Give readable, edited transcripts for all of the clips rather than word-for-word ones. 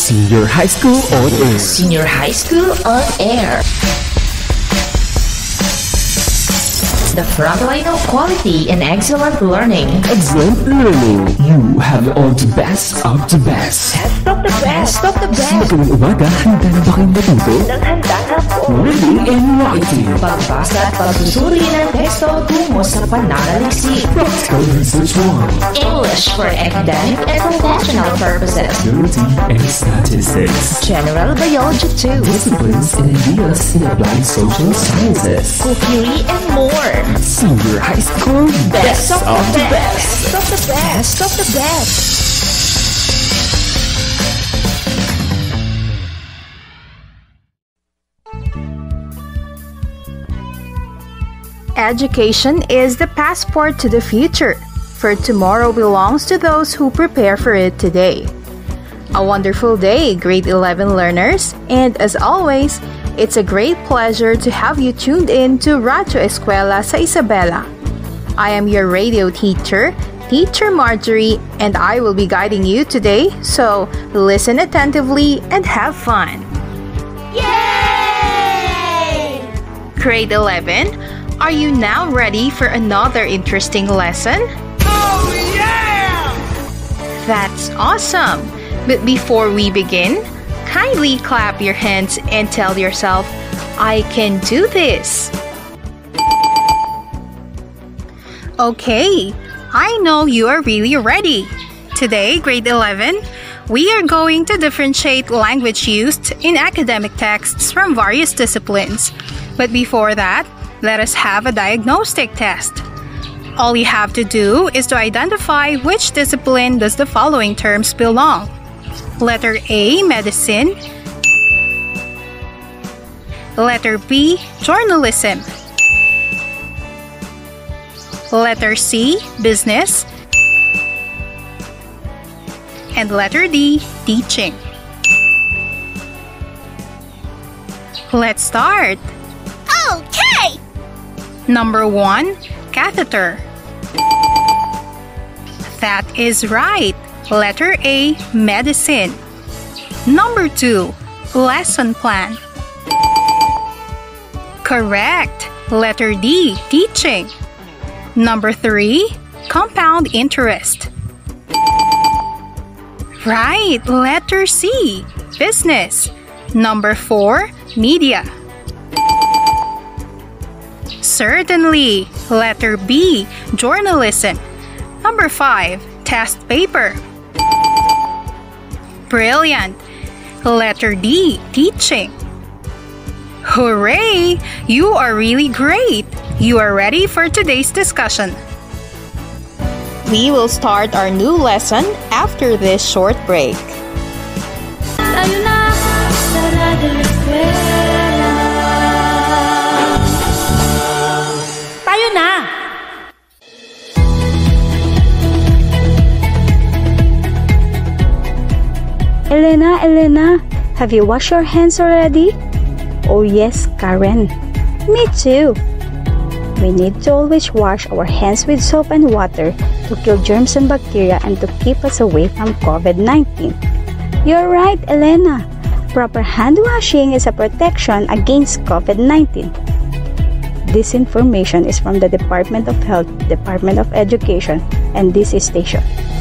Senior High School on Air. Senior High School on Air. The front line of quality and excellent learning. Excellent learning. You have all the best of the best. Best of the best of the best. Magandang umaga, handa na ba kayong matuto? Handa na po. Reading and writing. Pagbasa at pagsusuri ng teksto tungo sa pananaliksik. Practical research 1. English for academic and professional purposes. Biology and statistics. General biology 2. Disciplines and ideas in applied social sciences. Cookery and more. Senior High School, best of the best. Best of the best of the best. Education is the passport to the future, for tomorrow belongs to those who prepare for it today. A wonderful day, grade 11 learners, and as always, it's a great pleasure to have you tuned in to Radyo Eskwela sa Isabela. I am your radio teacher, Teacher Marjorie, and I will be guiding you today, so listen attentively and have fun. Yay! Grade 11, are you now ready for another interesting lesson? Oh yeah! That's awesome! But before we begin, kindly clap your hands and tell yourself, I can do this. Okay, I know you are really ready. Today, grade 11, we are going to differentiate language used in academic texts from various disciplines. But before that, let us have a diagnostic test. All you have to do is to identify which discipline does the following terms belong. Letter A, medicine. Letter B, journalism. Letter C, business. And letter D, teaching. Let's start. Okay! Number 1, catheter. That is right. Letter A, medicine. Number 2, lesson plan. Correct. Letter D, teaching. Number 3, compound interest. Right. Letter C, business. Number 4, media. Certainly. Letter B, journalism. Number 5, test paper. Brilliant. Letter D, teaching. Hooray! You are really great. You are ready for today's discussion. We will start our new lesson after this short break. Tayo na sa Radyo Eskwela. Tayo na! Elena, have you washed your hands already? Oh yes, Karen. Me too. We need to always wash our hands with soap and water to kill germs and bacteria and to keep us away from COVID-19. You're right, Elena. Proper hand washing is a protection against COVID-19. This information is from the Department of Health, Department of Education, and this is station.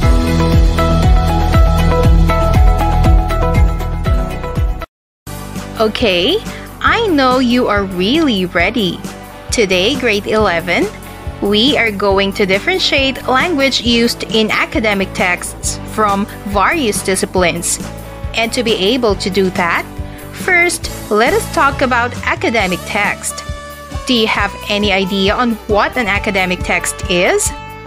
Okay, I know you are really ready. Today, grade 11, we are going to differentiate language used in academic texts from various disciplines. And to be able to do that, first, let us talk about academic text. Do you have any idea on what an academic text is?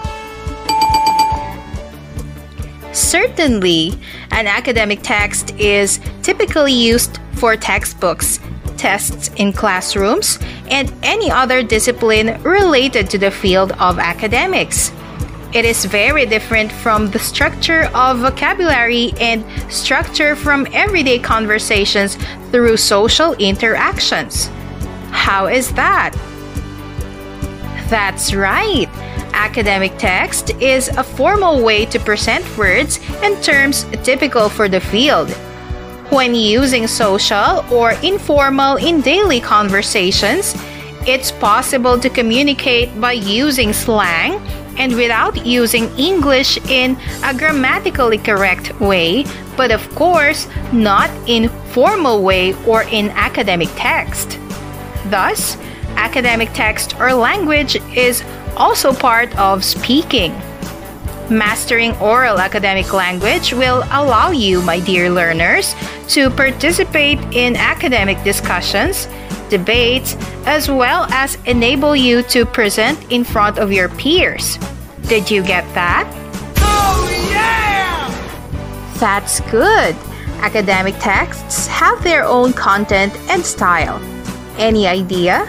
Certainly, an academic text is typically used for textbooks, tests in classrooms, and any other discipline related to the field of academics. It is very different from the structure of vocabulary and structure from everyday conversations through social interactions. How is that? That's right. Academic text is a formal way to present words and terms typical for the field. When using social or informal in daily conversations, it's possible to communicate by using slang and without using English in a grammatically correct way, but of course, not in formal way or in academic text. Thus, academic text or language is also part of speaking. Mastering oral academic language will allow you, my dear learners, to participate in academic discussions, debates, as well as enable you to present in front of your peers. Did you get that? Oh, yeah! That's good. Academic texts have their own content and style. Any idea?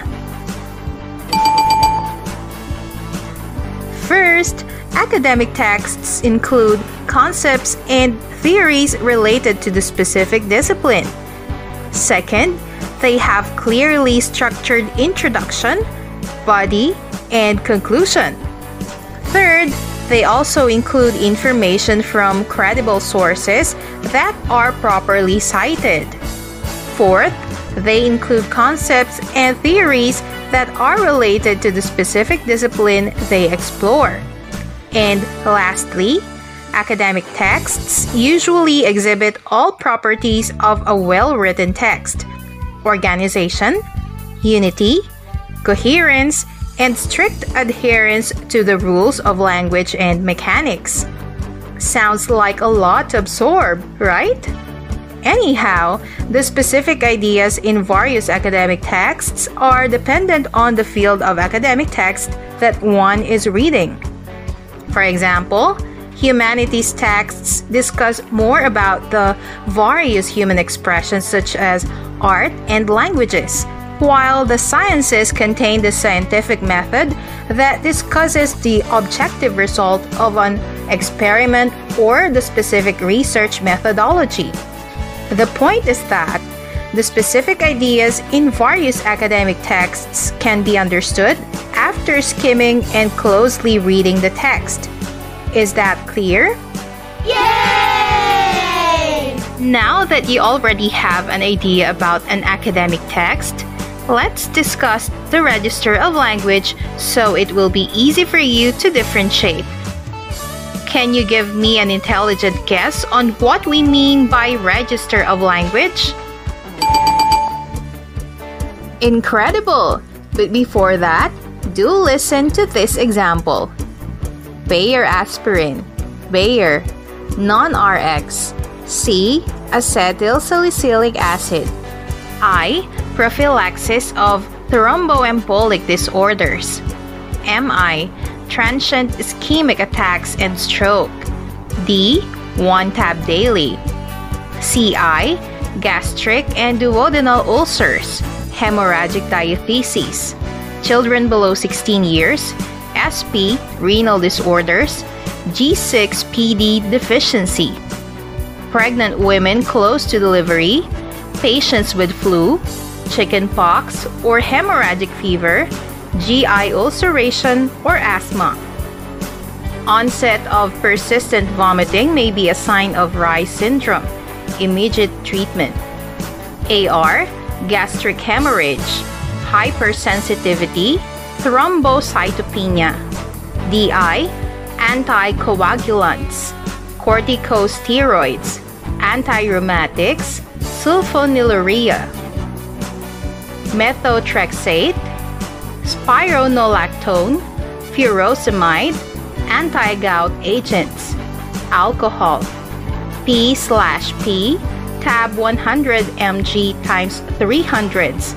First, academic texts include concepts and theories related to the specific discipline. Second, they have clearly structured introduction, body, and conclusion. Third, they also include information from credible sources that are properly cited. Fourth, they include concepts and theories that are related to the specific discipline they explore. And lastly, academic texts usually exhibit all properties of a well-written text: organization, unity, coherence, and strict adherence to the rules of language and mechanics. Sounds like a lot to absorb, right? Anyhow, the specific ideas in various academic texts are dependent on the field of academic text that one is reading. For example, humanities texts discuss more about the various human expressions such as art and languages, while the sciences contain the scientific method that discusses the objective result of an experiment or the specific research methodology. The point is that the specific ideas in various academic texts can be understood after skimming and closely reading the text. Is that clear? Yay! Now that you already have an idea about an academic text, let's discuss the register of language so it will be easy for you to differentiate. Can you give me an intelligent guess on what we mean by register of language? Incredible! But before that, do listen to this example. Bayer aspirin. Bayer, non-Rx. C, acetylsalicylic acid. I, prophylaxis of thromboembolic disorders. MI, transient ischemic attacks and stroke. D, 1 tab daily. CI, gastric and duodenal ulcers, hemorrhagic diatheses. Children below 16 years. SP, renal disorders. G6PD deficiency. Pregnant women close to delivery. Patients with flu, chickenpox, or hemorrhagic fever, GI ulceration, or asthma. Onset of persistent vomiting may be a sign of Reye syndrome. Immediate treatment. AR, gastric hemorrhage, hypersensitivity, thrombocytopenia. DI, anticoagulants, corticosteroids, antirheumatics, sulfonylurea, methotrexate, spironolactone, furosemide, anti-gout agents, alcohol, P/P, tab 100 mg times 300s,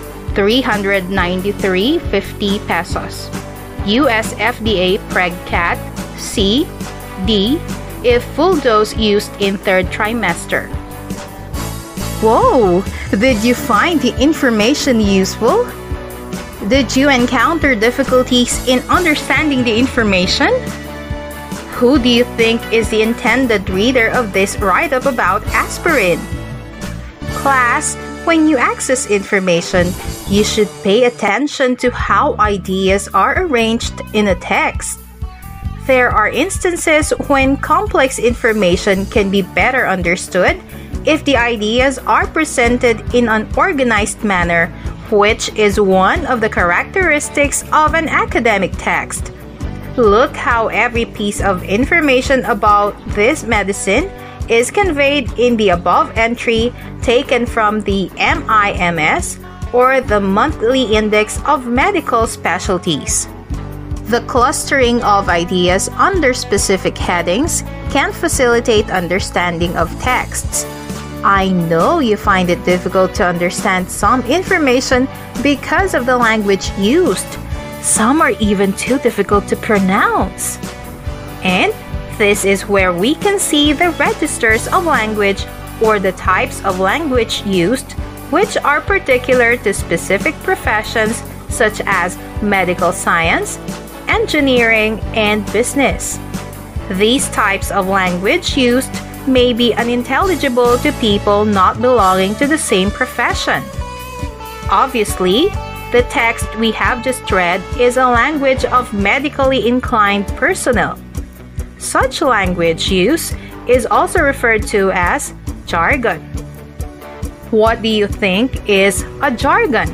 393.50 pesos. US FDA PregCat, C, D, if full dose used in 3rd trimester. Whoa! Did you find the information useful? Did you encounter difficulties in understanding the information? Who do you think is the intended reader of this write-up about aspirin? Class, when you access information, you should pay attention to how ideas are arranged in a text. There are instances when complex information can be better understood if the ideas are presented in an organized manner, which is one of the characteristics of an academic text. Look how every piece of information about this medicine is conveyed in the above entry taken from the MIMS, or the Monthly Index of Medical Specialties. The clustering of ideas under specific headings can facilitate understanding of texts. I know you find it difficult to understand some information because of the language used. Some are even too difficult to pronounce. And this is where we can see the registers of language, or the types of language used, which are particular to specific professions such as medical science, engineering, and business. These types of language used may be unintelligible to people not belonging to the same profession. Obviously, the text we have just read is a language of medically inclined personnel. Such language use is also referred to as jargon. What do you think is a jargon?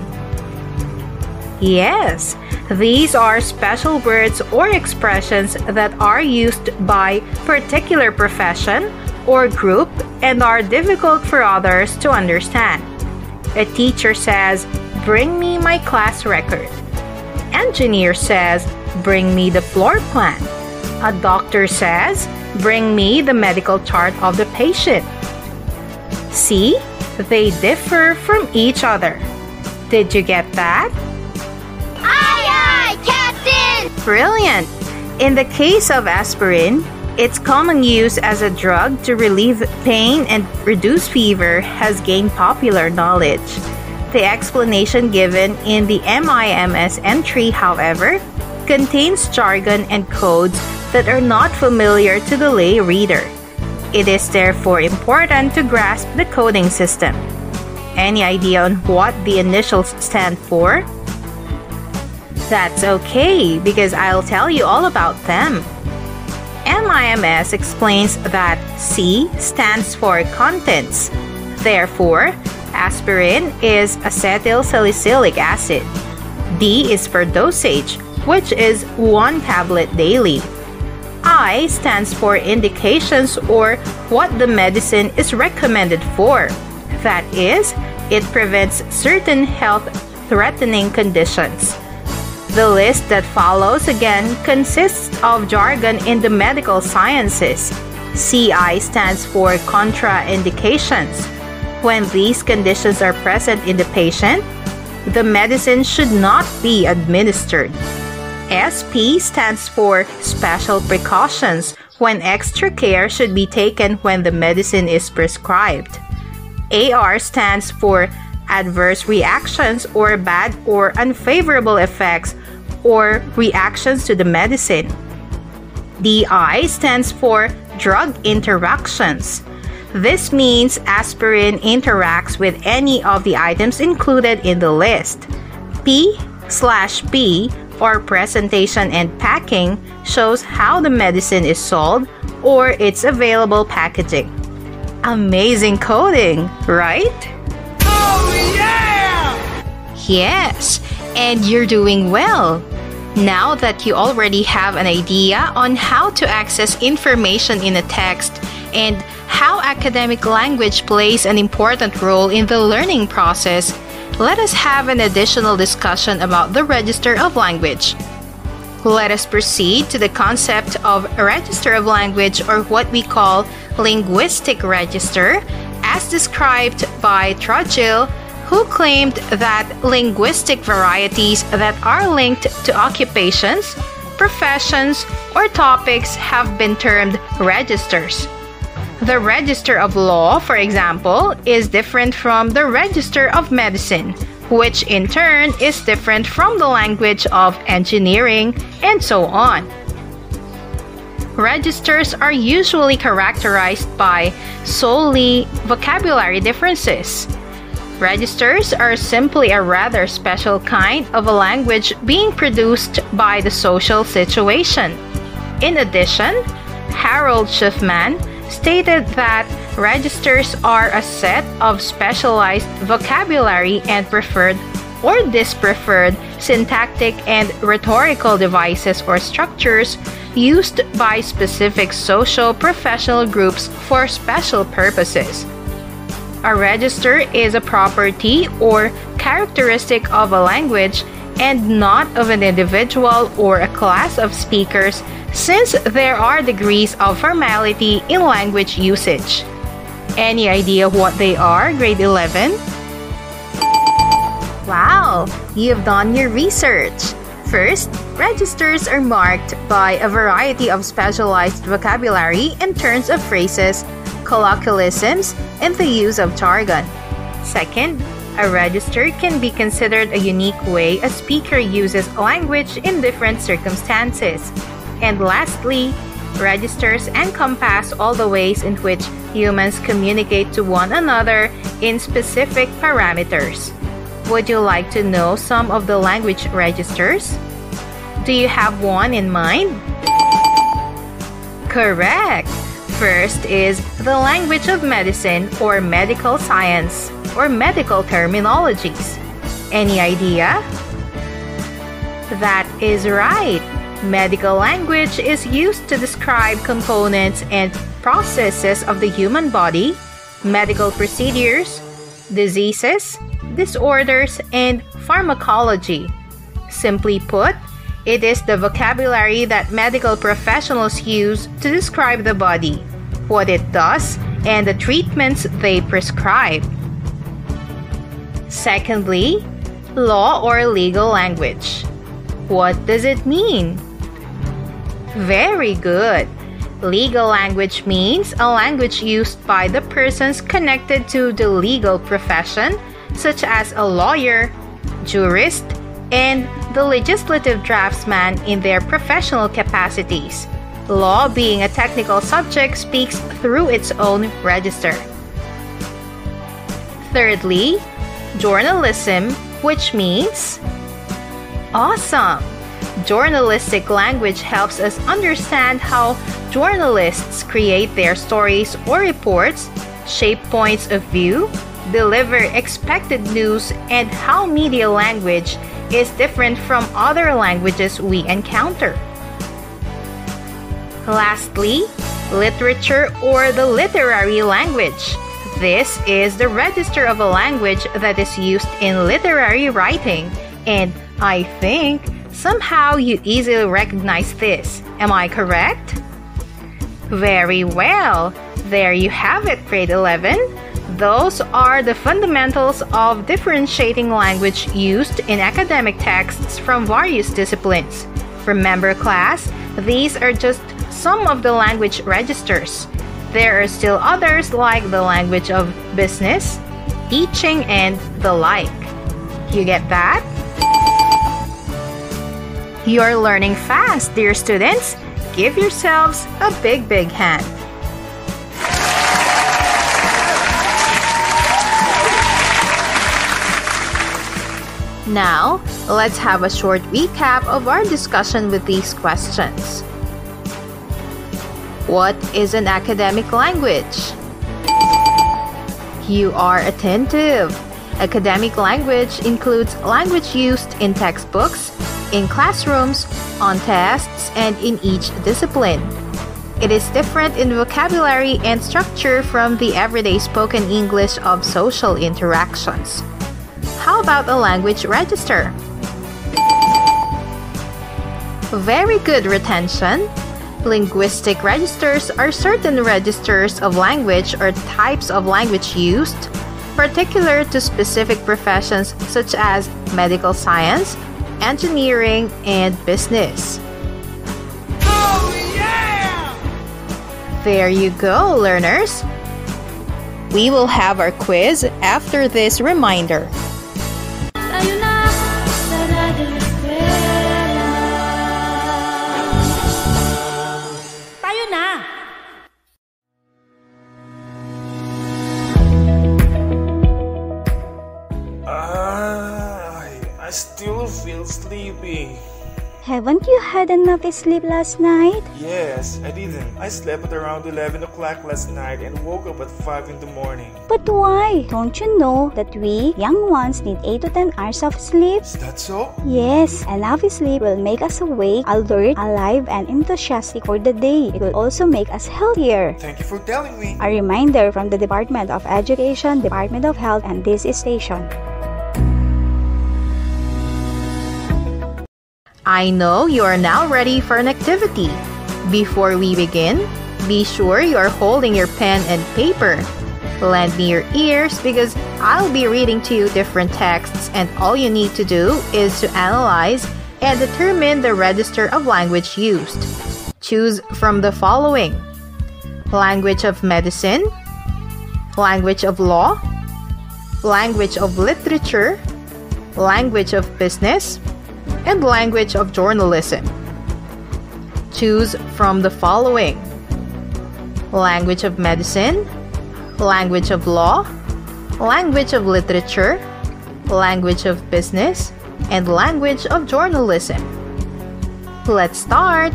Yes, these are special words or expressions that are used by particular profession or group and are difficult for others to understand. A teacher says, "Bring me my class record." Engineer says, "Bring me the floor plan." A doctor says, "Bring me the medical chart of the patient." See, they differ from each other. Did you get that? Aye, aye, Captain! Brilliant! In the case of aspirin, its common use as a drug to relieve pain and reduce fever has gained popular knowledge. The explanation given in the MIMS entry, however, contains jargon and codes that are not familiar to the lay reader. It is therefore important to grasp the coding system. Any idea on what the initials stand for? That's okay, because I'll tell you all about them. MIMS explains that C stands for contents. Therefore, aspirin is acetylsalicylic acid. D is for dosage, which is 1 tablet daily. I stands for indications, or what the medicine is recommended for. That is, it prevents certain health-threatening conditions. The list that follows again consists of jargon in the medical sciences. CI stands for contraindications. When these conditions are present in the patient, the medicine should not be administered. SP stands for special precautions, when extra care should be taken when the medicine is prescribed. AR stands for adverse reactions, or bad or unfavorable effects or reactions to the medicine. DI stands for drug interactions. This means aspirin interacts with any of the items included in the list. P/P, or presentation and packing, shows how the medicine is sold or its available packaging. Amazing coding, right? Oh, yeah! Yes, and you're doing well. Now that you already have an idea on how to access information in a text and how academic language plays an important role in the learning process, let us have an additional discussion about the register of language. Let us proceed to the concept of a register of language, or what we call linguistic register, as described by Trudgill, who claimed that linguistic varieties that are linked to occupations, professions, or topics have been termed registers. The register of law, for example, is different from the register of medicine, which in turn is different from the language of engineering, and so on. Registers are usually characterized by solely vocabulary differences. Registers are simply a rather special kind of a language being produced by the social situation. In addition, Harold Schiffman stated that registers are a set of specialized vocabulary and preferred or dispreferred syntactic and rhetorical devices or structures used by specific socio-professional groups for special purposes. A register is a property or characteristic of a language and not of an individual or a class of speakers, since there are degrees of formality in language usage. Any idea what they are, grade 11? Wow, you've done your research. First, registers are marked by a variety of specialized vocabulary in terms of phrases, colloquialisms, and the use of jargon. Second, a register can be considered a unique way a speaker uses language in different circumstances. And lastly, registers encompass all the ways in which humans communicate to one another in specific parameters. Would you like to know some of the language registers? Do you have one in mind? Correct! First is the language of medicine or medical science or medical terminologies. Any idea? That is right! Medical language is used to describe components and processes of the human body, medical procedures, diseases, disorders, and pharmacology. Simply put, it is the vocabulary that medical professionals use to describe the body, what it does, and the treatments they prescribe. Secondly, law or legal language. What does it mean? Very good! Legal language means a language used by the persons connected to the legal profession, such as a lawyer, jurist, and the legislative draftsman in their professional capacities. Law, being a technical subject, speaks through its own register. Thirdly, journalism, which means awesome! Journalistic language helps us understand how journalists create their stories or reports, shape points of view, deliver expected news, and how media language is different from other languages we encounter. Lastly, literature or the literary language. This is the register of a language that is used in literary writing, and I think somehow you easily recognize this. Am I correct? Very well. There you have it, grade 11. Those are the fundamentals of differentiating language used in academic texts from various disciplines. Remember, class, these are just some of the language registers. There are still others like the language of business, teaching, and the like. You get that? You're learning fast, dear students. Give yourselves a big, big hand. Now, let's have a short recap of our discussion with these questions. What is an academic language? You are attentive. Academic language includes language used in textbooks, in classrooms, on tests, and in each discipline. It is different in vocabulary and structure from the everyday spoken English of social interactions. How about a language register? Very good retention. Linguistic registers are certain registers of language or types of language used, particular to specific professions such as medical science, engineering, and business. Oh, yeah! There you go, learners. We will have our quiz after this reminder. Tayo na sa Radyo Eskwela. Tayo na! I still feel sleepy. Haven't you had enough sleep last night? Yes, I didn't. I slept at around 11 o'clock last night and woke up at 5 in the morning. But why? Don't you know that we, young ones, need 8 to 10 hours of sleep? Is that so? Yes, enough sleep will make us awake, alert, alive, and enthusiastic for the day. It will also make us healthier. Thank you for telling me. A reminder from the Department of Education, Department of Health, and this station. I know you are now ready for an activity. Before we begin, be sure you are holding your pen and paper. Lend me your ears because I'll be reading to you different texts, and all you need to do is to analyze and determine the register of language used. Choose from the following: language of medicine, language of law, language of literature, language of business, and language of journalism. Choose from the following: language of medicine, language of law, language of literature, language of business, and language of journalism. Let's start!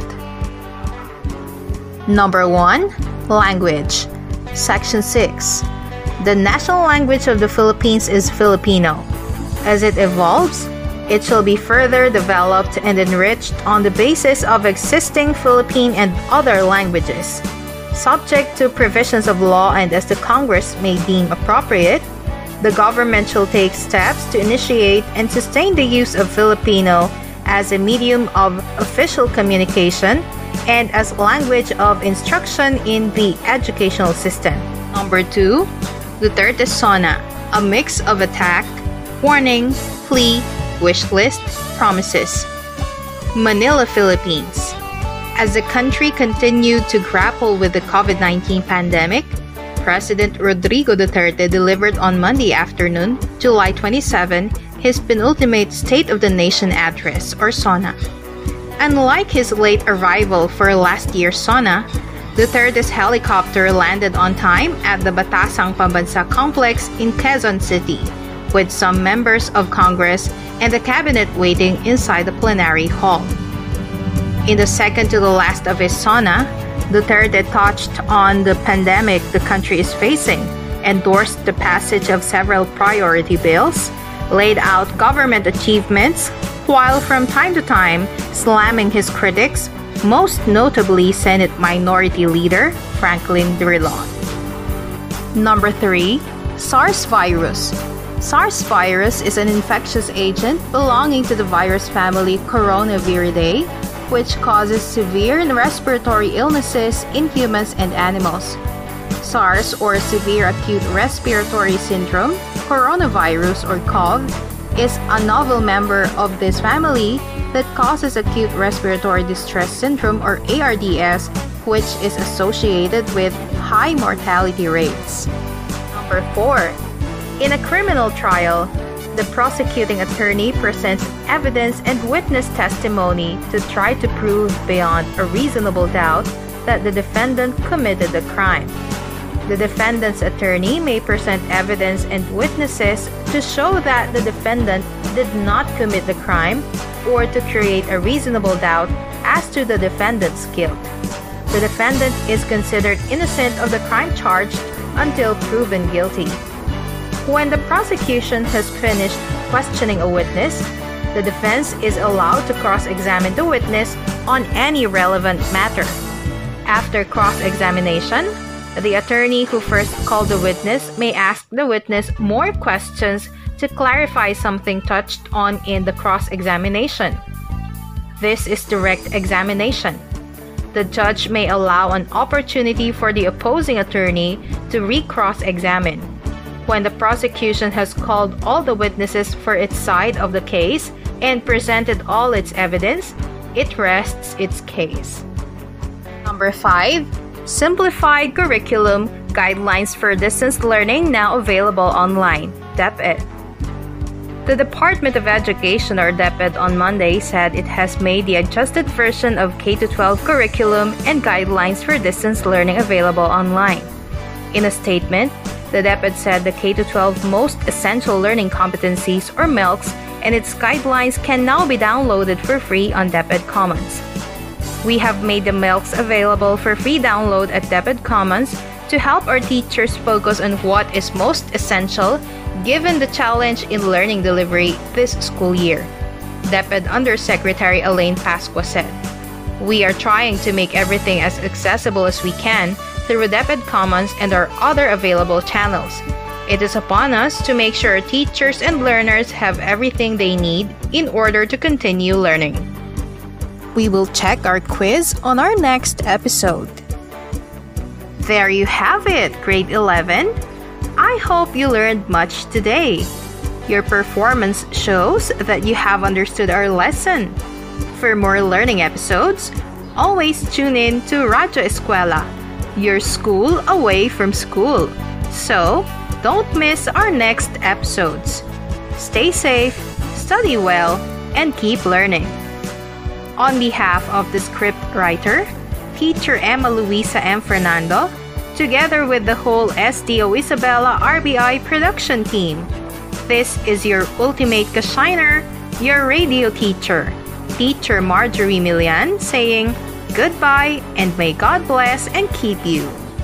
Number 1. Language. Section 6. The national language of the Philippines is Filipino. As it evolves, it shall be further developed and enriched on the basis of existing Philippine and other languages. Subject to provisions of law and as the Congress may deem appropriate, the government shall take steps to initiate and sustain the use of Filipino as a medium of official communication and as language of instruction in the educational system. Number 2. Duterte SONA, a mix of attack, warning, plea, wish list, promises. Manila, Philippines. As the country continued to grapple with the COVID-19 pandemic, President Rodrigo Duterte delivered on Monday afternoon, July 27, his penultimate State of the Nation address, or SONA. Unlike his late arrival for last year's SONA, Duterte's helicopter landed on time at the Batasang Pambansa complex in Quezon City, with some members of Congress and the cabinet waiting inside the plenary hall. In the second to the last of his SONA, Duterte touched on the pandemic the country is facing, endorsed the passage of several priority bills, laid out government achievements, while from time to time slamming his critics, most notably Senate Minority Leader Franklin Drilon. Number 3. SARS virus. SARS virus is an infectious agent belonging to the virus family Coronaviridae, which causes severe respiratory illnesses in humans and animals. SARS, or Severe Acute Respiratory Syndrome, coronavirus, or COV, is a novel member of this family that causes acute respiratory distress syndrome, or ARDS, which is associated with high mortality rates. Number 4. In a criminal trial, the prosecuting attorney presents evidence and witness testimony to try to prove beyond a reasonable doubt that the defendant committed the crime. The defendant's attorney may present evidence and witnesses to show that the defendant did not commit the crime or to create a reasonable doubt as to the defendant's guilt. The defendant is considered innocent of the crime charged until proven guilty. When the prosecution has finished questioning a witness, the defense is allowed to cross-examine the witness on any relevant matter. After cross-examination, the attorney who first called the witness may ask the witness more questions to clarify something touched on in the cross-examination. This is direct examination. The judge may allow an opportunity for the opposing attorney to re-cross-examine. When the prosecution has called all the witnesses for its side of the case and presented all its evidence, it rests its case. Number 5. Simplified Curriculum Guidelines for Distance Learning now available online, DepEd. The Department of Education, or DepEd, on Monday said it has made the adjusted version of K-12 curriculum and guidelines for distance learning available online. In a statement, the DepEd said the K-12 Most Essential Learning Competencies, or MELCs, and its guidelines can now be downloaded for free on DepEd Commons. We have made the MILCs available for free download at DepEd Commons to help our teachers focus on what is most essential given the challenge in learning delivery this school year. DepEd Undersecretary Elaine Pasqua said, "We are trying to make everything as accessible as we can through DepEd Commons and our other available channels. It is upon us to make sure teachers and learners have everything they need in order to continue learning." We will check our quiz on our next episode. There you have it, grade 11. I hope you learned much today. Your performance shows that you have understood our lesson. For more learning episodes, always tune in to Radyo Eskwela, your school away from school. So, don't miss our next episodes. Stay safe, study well, and keep learning. On behalf of the script writer, Teacher Emma Luisa M. Fernando, together with the whole SDO Isabela RBI production team, this is your ultimate ka-shiner, your radio teacher, Teacher Marjorie Milian, saying goodbye and may God bless and keep you.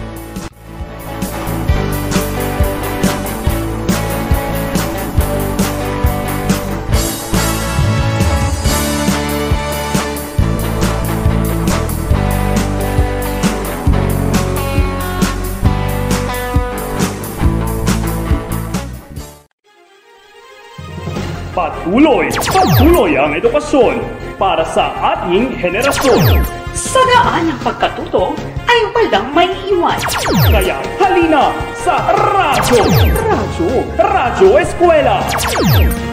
Patuloy ang edukasyon para sa ating henerasyon. Sa daan ng pagkatuto ay walang may iwan. Kaya halina sa Radyo Eskwela!